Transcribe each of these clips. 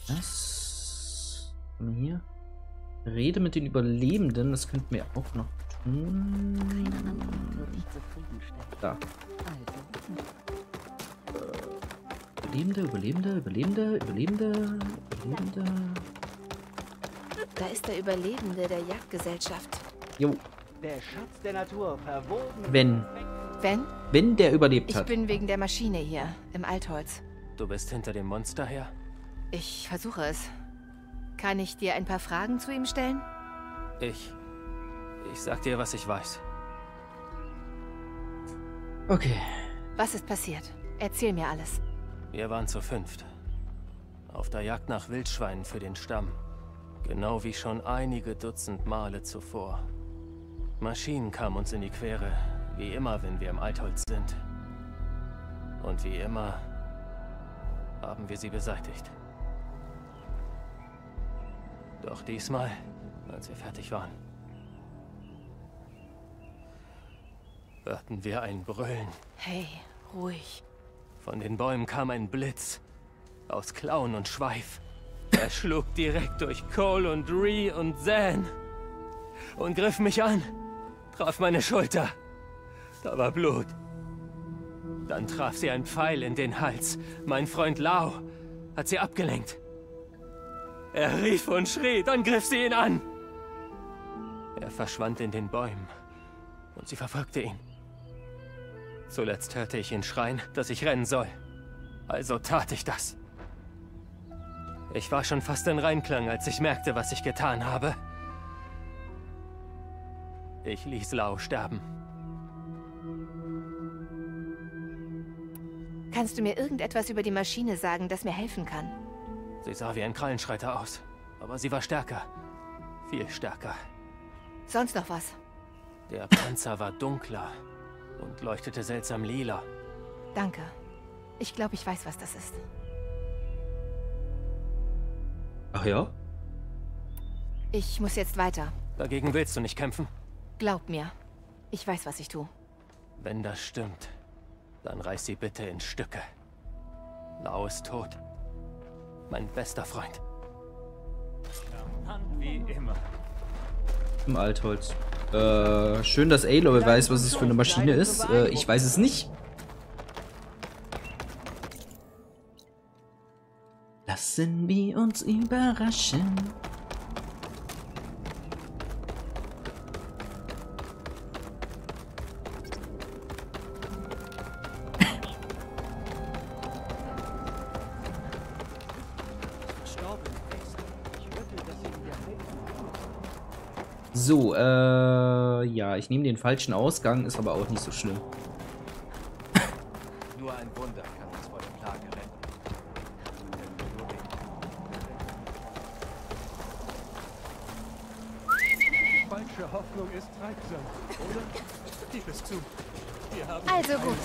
Das. Hier. Rede mit den Überlebenden. Das könnten wir auch noch tun. Da. Überlebende. Da ist der Überlebende der Jagdgesellschaft. Jo. Der Schatz der Natur, verwoben. Wenn der überlebt Ich hat. bin wegen der Maschine hier, im Altholz. Du bist hinter dem Monster her? Ich versuche es. Kann ich dir ein paar Fragen zu ihm stellen? Ich sag dir, was ich weiß. Okay. Was ist passiert? Erzähl mir alles. Wir waren zu 5. Auf der Jagd nach Wildschweinen für den Stamm. Genau wie schon einige Dutzend Male zuvor. Maschinen kamen uns in die Quere, wie immer, wenn wir im Altholz sind. Und wie immer haben wir sie beseitigt. Doch diesmal, als wir fertig waren, hörten wir ein Brüllen. Hey, ruhig. Von den Bäumen kam ein Blitz. Aus Klauen und Schweif. Er schlug direkt durch Cole und Ree und Zan. Und griff mich an. Traf meine Schulter. Da war Blut. Dann traf sie ein Pfeil in den Hals. Mein Freund Lau hat sie abgelenkt. Er rief und schrie, dann griff sie ihn an. Er verschwand in den Bäumen. Und sie verfolgte ihn. Zuletzt hörte ich ihn schreien, dass ich rennen soll. Also tat ich das. Ich war schon fast in Reinklang, als ich merkte, was ich getan habe. Ich ließ Lau sterben. Kannst du mir irgendetwas über die Maschine sagen, das mir helfen kann? Sie sah wie ein Krallenschreiter aus, aber sie war stärker. Viel stärker. Sonst noch was? Der Panzer war dunkler und leuchtete seltsam lila. Danke. Ich glaube, ich weiß, was das ist. Ach ja? Ich muss jetzt weiter. Dagegen willst du nicht kämpfen? Glaub mir. Ich weiß, was ich tue. Wenn das stimmt, dann reiß sie bitte in Stücke. Lau ist tot. Mein bester Freund. Wie immer. Im Altholz. Schön, dass Aloy weiß, was es für eine Maschine ist. Ich weiß es nicht. Lassen wir uns überraschen. So, ja, ich nehme den falschen Ausgang, ist aber auch nicht so schlimm. Nur ein Wunder kann uns vor der Plage retten. Falsche Hoffnung ist treibsam, oder? Gib es zu. Wir haben Also gut.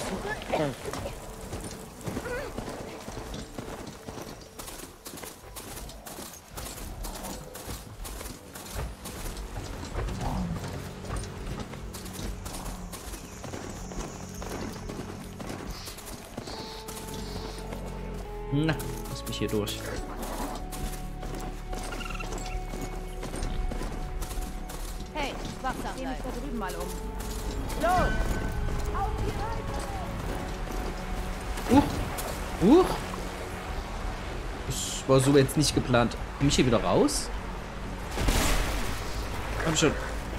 Na, lass mich hier durch. Hey, wachsam. Geh mich da drüben mal um. Das war so jetzt nicht geplant. Komm ich hier wieder raus? Komm schon.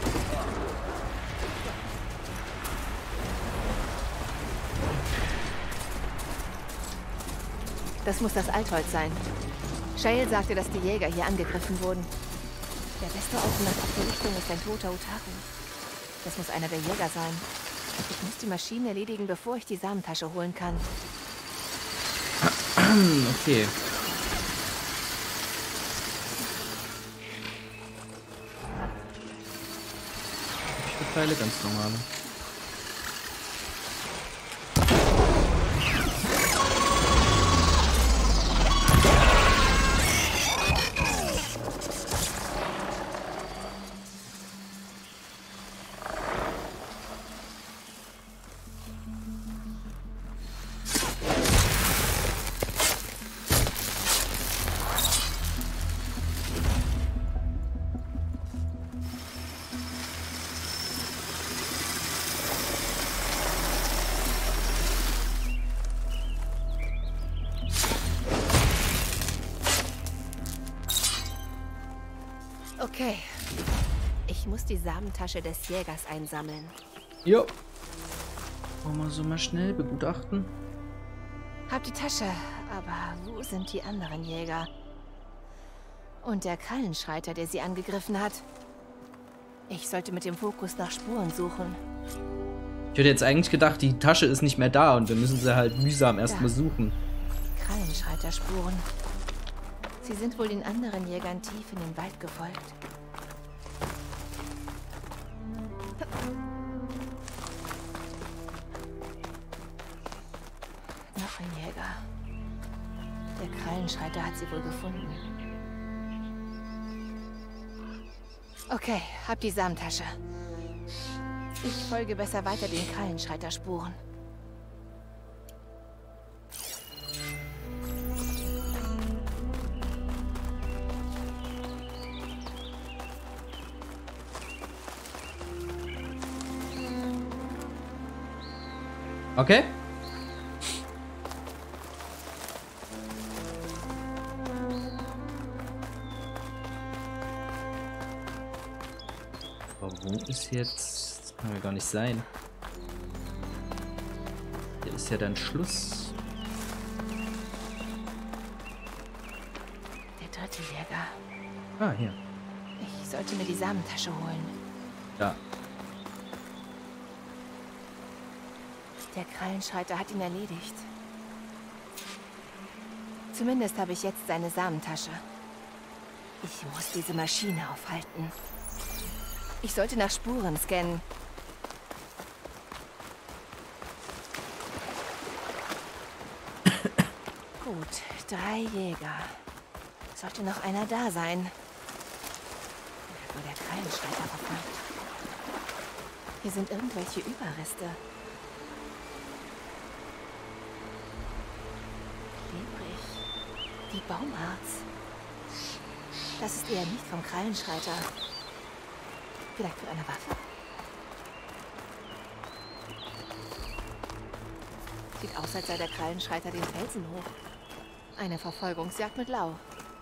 Das muss das Altholz sein. Shale sagte, dass die Jäger hier angegriffen wurden. Der beste Ort nach der Richtung ist ein toter Utaru. Das muss einer der Jäger sein. Ich muss die Maschine erledigen, bevor ich die Samentasche holen kann. Okay. Ich verteile ganz normale. Okay. Ich muss die Samentasche des Jägers einsammeln. Jo. Wollen wir so mal schnell begutachten? Hab die Tasche, aber wo sind die anderen Jäger? Und der Krallenschreiter, der sie angegriffen hat? Ich sollte mit dem Fokus nach Spuren suchen. Ich hätte jetzt eigentlich gedacht, die Tasche ist nicht mehr da und wir müssen sie halt mühsam erstmal suchen. Die Krallenschreiterspuren. Sie sind wohl den anderen Jägern tief in den Wald gefolgt. Noch ein Jäger. Der Krallenschreiter hat sie wohl gefunden. Okay, hab die Samentasche. Ich folge besser weiter den Krallenschreiterspuren. Okay. Aber wo ist jetzt... Das kann ja gar nicht sein. Hier ist ja dann Schluss. Der dritte Jäger. Ah, hier. Ich sollte mir die Samentasche holen. Ja. Der Krallenschreiter hat ihn erledigt. Zumindest habe ich jetzt seine Samentasche. Ich muss diese Maschine aufhalten. Ich sollte nach Spuren scannen. Gut, 3 Jäger. Sollte noch einer da sein. Wo der Krallenschreiter verfolgt. Hier sind irgendwelche Überreste. Klebrig. Wie Baumarz. Das ist eher nicht vom Krallenschreiter. Vielleicht für eine Waffe? Sieht aus, als sei der Krallenschreiter den Felsen hoch. Eine Verfolgungsjagd mit Lau.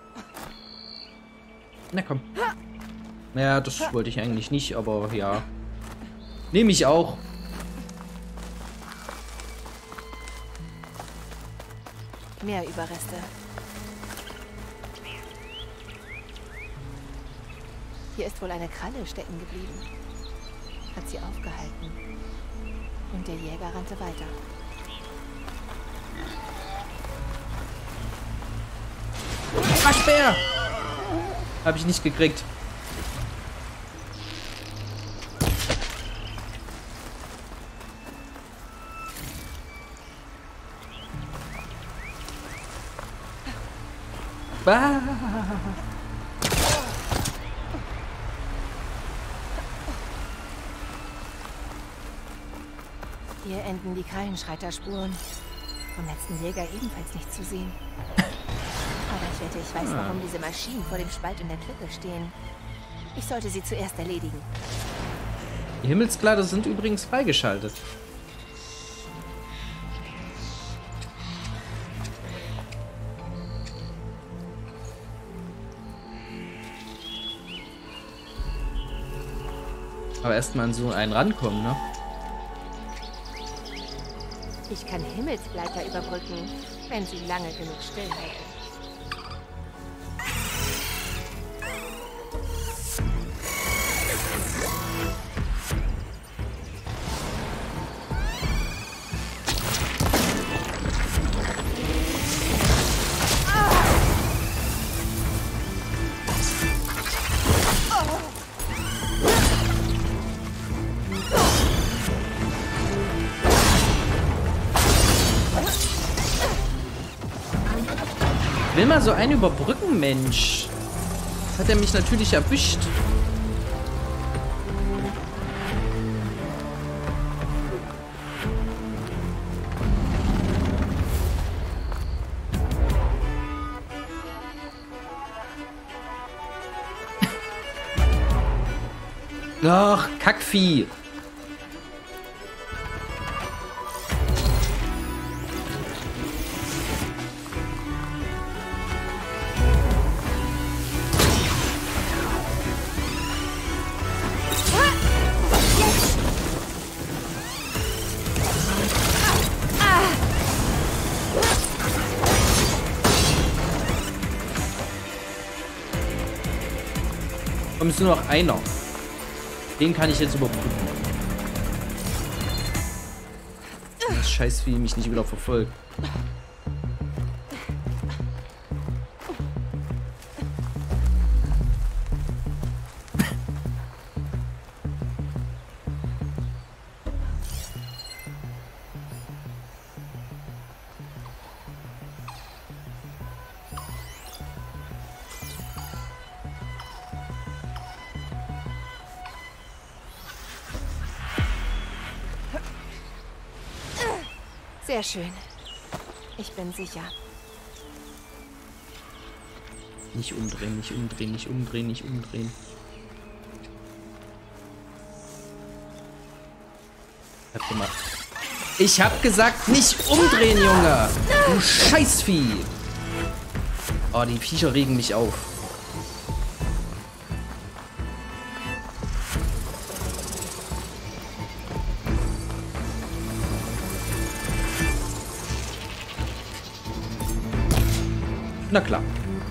Na komm. Naja, das wollte ich eigentlich nicht, aber ja. Nehme ich auch. Mehr Überreste. Hier ist wohl eine Kralle stecken geblieben. Hat sie aufgehalten. Und der Jäger rannte weiter. Waschbär! Habe ich nicht gekriegt. Bah. Hier enden die Krallenschreiterspuren. Vom letzten Jäger ebenfalls nicht zu sehen. Aber ich wette, ich weiß, warum diese Maschinen vor dem Spalt in der Klippe stehen. Ich sollte sie zuerst erledigen. Die Himmelsklade sind übrigens freigeschaltet. Aber erstmal an so einen rankommen, ne? Ich kann Himmelsgleiter überbrücken, wenn sie lange genug stillhalten. Ich will mal so einen überbrücken, Mensch. Hat er mich natürlich erwischt. Ach, Kackvieh. Komm, ist nur noch einer. Den kann ich jetzt überbrücken. Das Scheißvieh mich nicht wieder verfolgt. Sehr schön. Ich bin sicher. Nicht umdrehen, nicht umdrehen, nicht umdrehen, nicht umdrehen. Ich hab gesagt, nicht umdrehen, Junge! Du Scheißvieh! Oh, die Viecher regen mich auf. Na klar.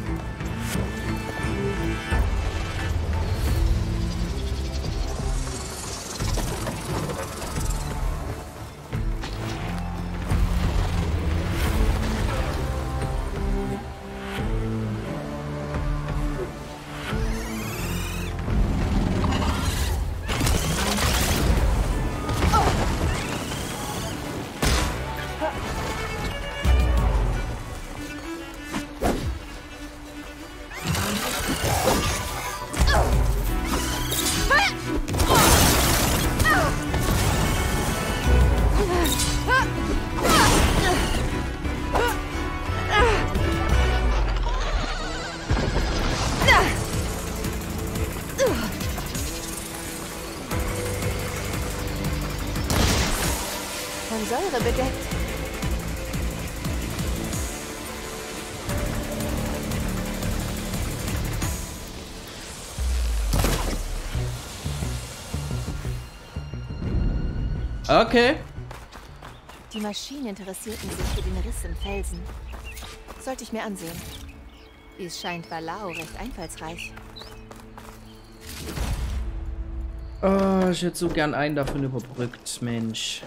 Von Säure bedeckt. Okay. Die Maschinen interessierten sich für den Riss im Felsen. Sollte ich mir ansehen. Wie es scheint, war Lao recht einfallsreich. Oh, ich hätte so gern einen davon überbrückt, Mensch.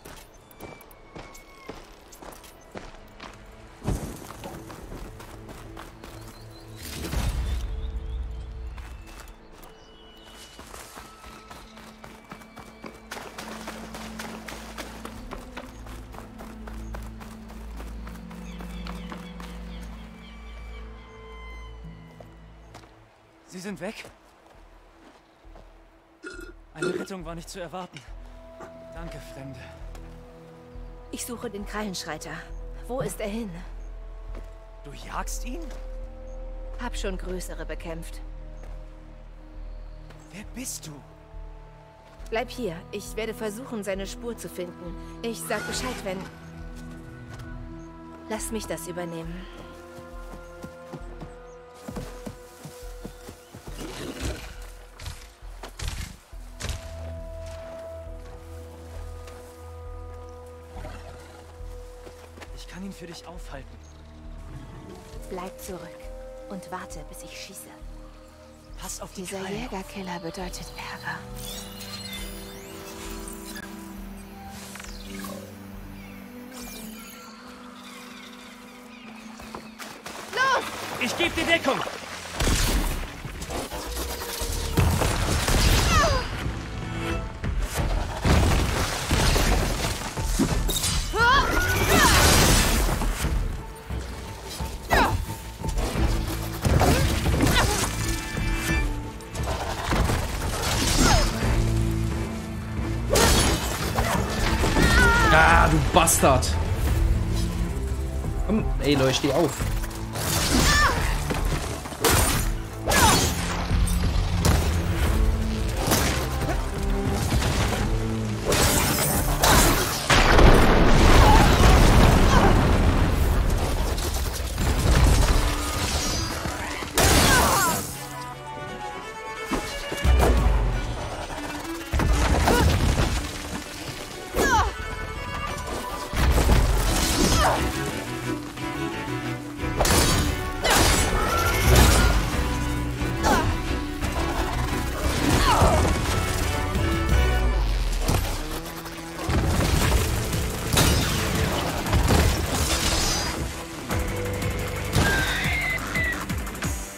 Sie sind weg? Eine Rettung war nicht zu erwarten. Danke, Fremde. Ich suche den Krallenschreiter. Wo ist er hin? Du jagst ihn? Hab schon größere bekämpft. Wer bist du? Bleib hier. Ich werde versuchen, seine Spur zu finden. Ich sag Bescheid, wenn... Lass mich das übernehmen. Ich kann ihn für dich aufhalten. Bleib zurück und warte, bis ich schieße. Pass auf die Dieser Krallen auf. Jägerkiller bedeutet Ärger. Ich gebe dir Deckung! Ah, du Bastard! Komm, Aloy, steh auf.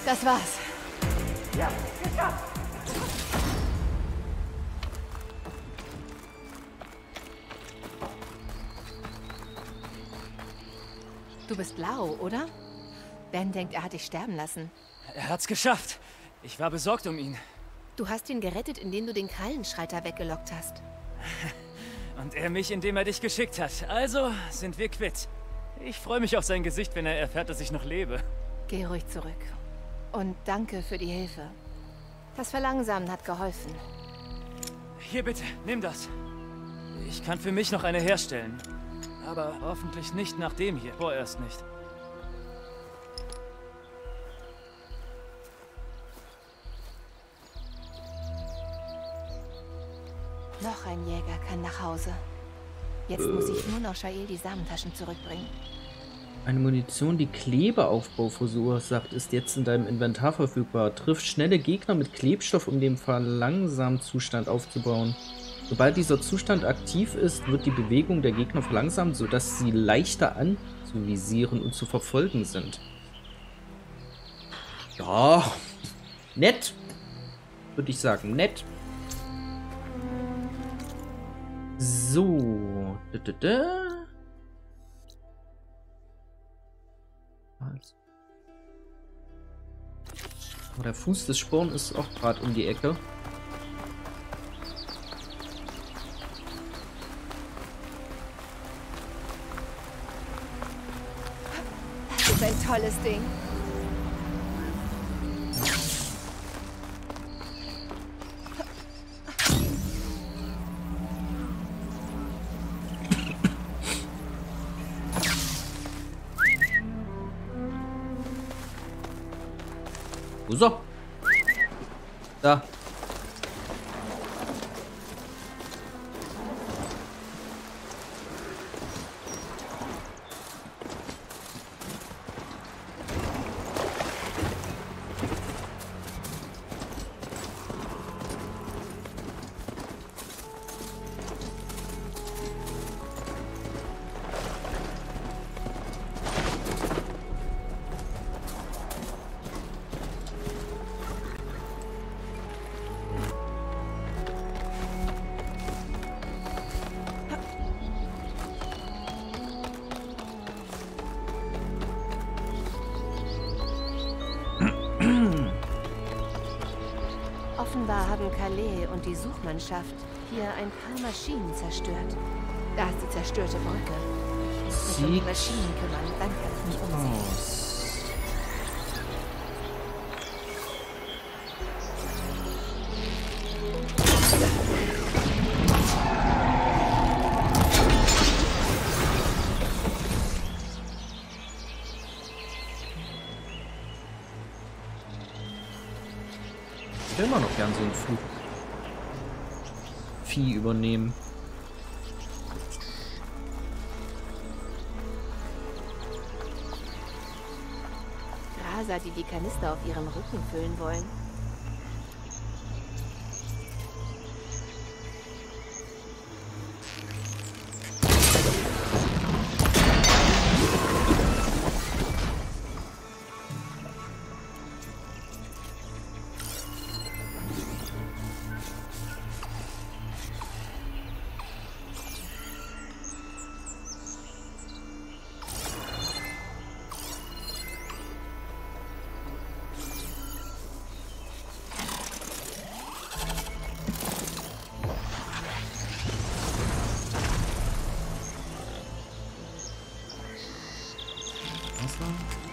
Das war's. Ja, geschafft! Du bist Lau, oder? Ben denkt, er hat dich sterben lassen. Er hat's geschafft. Ich war besorgt um ihn. Du hast ihn gerettet, indem du den Krallenschreiter weggelockt hast. Und er mich, indem er dich geschickt hat. Also sind wir quitt. Ich freue mich auf sein Gesicht, wenn er erfährt, dass ich noch lebe. Geh ruhig zurück. Und danke für die Hilfe. Das Verlangsamen hat geholfen. Hier bitte, nimm das. Ich kann für mich noch eine herstellen. Aber hoffentlich nicht nach dem hier. Vorerst nicht. Noch ein Jäger kann nach Hause. Jetzt muss ich nur noch Shael die Samentaschen zurückbringen. Eine Munition, die Klebeaufbau verursacht, ist jetzt in deinem Inventar verfügbar. Trifft schnelle Gegner mit Klebstoff, um den verlangsamten Zustand aufzubauen. Sobald dieser Zustand aktiv ist, wird die Bewegung der Gegner verlangsamt, sodass sie leichter anzuvisieren und zu verfolgen sind. Ja, nett. Würde ich sagen, nett. So. Also. Aber der Fuß des Sporn ist auch gerade um die Ecke. Das ist ein tolles Ding. So. Da. Offenbar haben Calais und die Suchmannschaft hier ein paar Maschinen zerstört. Da ist die zerstörte Brücke. Ich muss mich um die Maschinen kümmern, dann kann ich mich umsehen. Ich will immer noch gern so ein Vieh übernehmen. Graser, die die Kanister auf ihrem Rücken füllen wollen. Wasser.